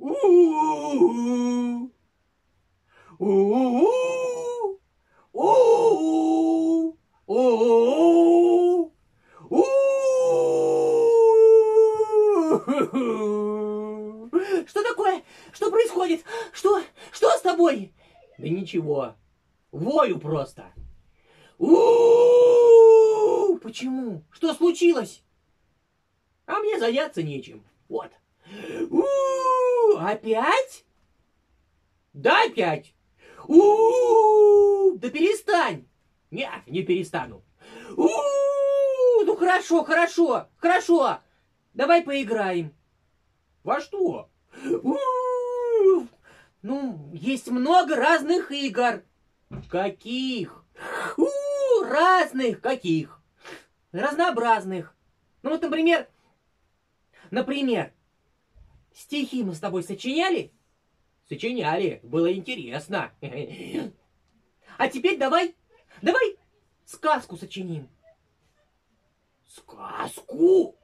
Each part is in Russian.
У-у-у. У-у-у. У-у-у. У-у-у. У-у-у. Что такое? Что происходит? Что с тобой? Да ничего. Вою просто. У-у-у. Почему? Что случилось? А мне заняться нечем. Вот. У-у-у. Опять? Да, опять. У-у-у. Да перестань. Нет, не перестану. У-у-у. Ну хорошо. Давай поиграем. Во что? У-у-у. Ну, есть много разных игр. Каких? У-у-у. Разных. Каких? Разнообразных. Ну вот, например, стихи мы с тобой сочиняли? Сочиняли. Было интересно. А теперь давай сказку сочиним. Сказку?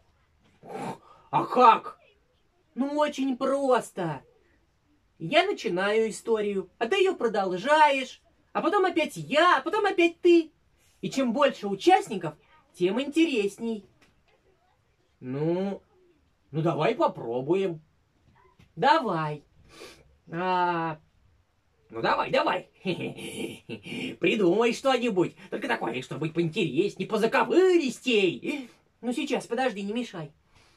А как? Ну, очень просто. Я начинаю историю, а ты ее продолжаешь, а потом опять я, а потом опять ты. И чем больше участников, тем интересней. Ну, давай попробуем. Давай. Ну, давай. Придумай что-нибудь. Только такое, чтобы поинтересней, позаковыристей. Ну, сейчас, подожди, не мешай.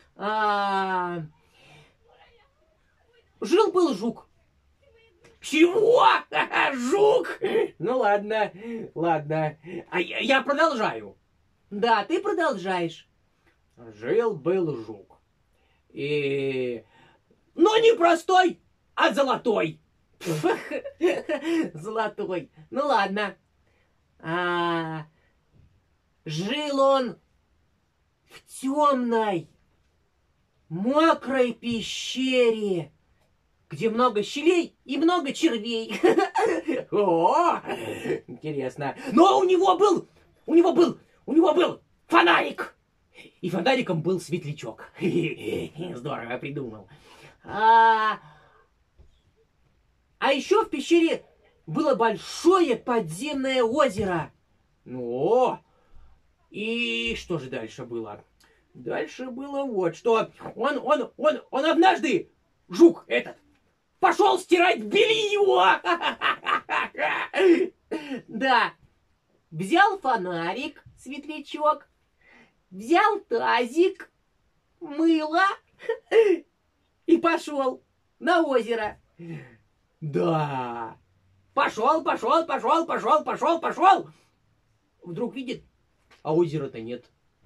Жил-был жук. Чего? Жук? Ну, ладно. А я продолжаю. Да, ты продолжаешь. Жил-был жук. Но не простой, а золотой. Золотой. Ну ладно. Жил он в темной, мокрой пещере, где много щелей и много червей. О, интересно. Но у него был фонарик. И фонариком был светлячок. Здорово придумал. А еще в пещере было большое подземное озеро. Ну, и что же дальше было? Дальше было вот что. Он однажды, жук этот, пошел стирать белье. Да, взял фонарик, светлячок, взял тазик, мыло и пошел на озеро. Да. Пошел. Вдруг видит, а озера-то нет.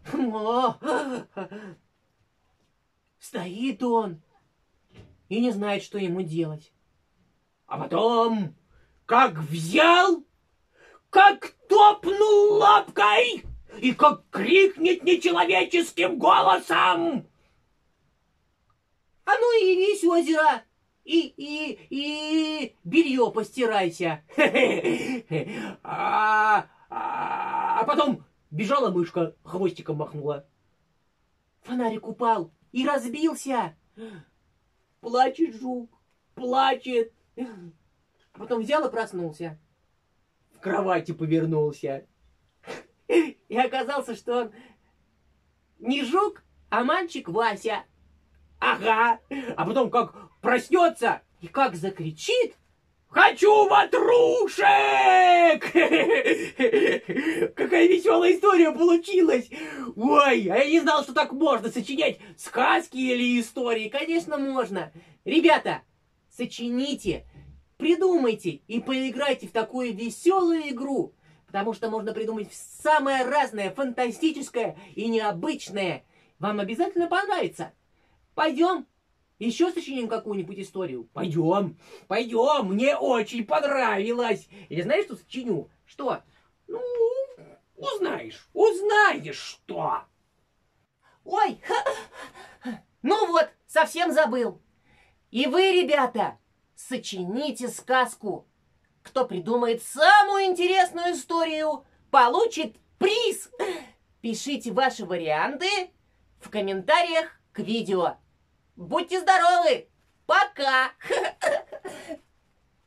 Стоит он и не знает, что ему делать. А потом, как взял, как топнул лапкой и как крикнет нечеловеческим голосом. А ну и весь озеро. И белье постирайся. А потом бежала мышка, хвостиком махнула. Фонарик упал и разбился. Плачет жук, плачет. А потом взял и проснулся. В кровати повернулся. И оказался, что он не жук, а мальчик Вася. Ага. А потом как проснется и как закричит: «Хочу ватрушек!» Какая веселая история получилась! Ой, а я не знал, что так можно сочинять сказки или истории. Конечно, можно. Ребята, сочините, придумайте и поиграйте в такую веселую игру, потому что можно придумать самое разное, фантастическое и необычное. Вам обязательно понравится. Пойдем, еще сочиним какую-нибудь историю. Пойдем, мне очень понравилось. Или знаешь, что сочиню? Что? Ну, узнаешь что. Ой, ну вот, совсем забыл. И вы, ребята, сочините сказку. Кто придумает самую интересную историю, получит приз. Пишите ваши варианты в комментариях к видео. Будьте здоровы! Пока!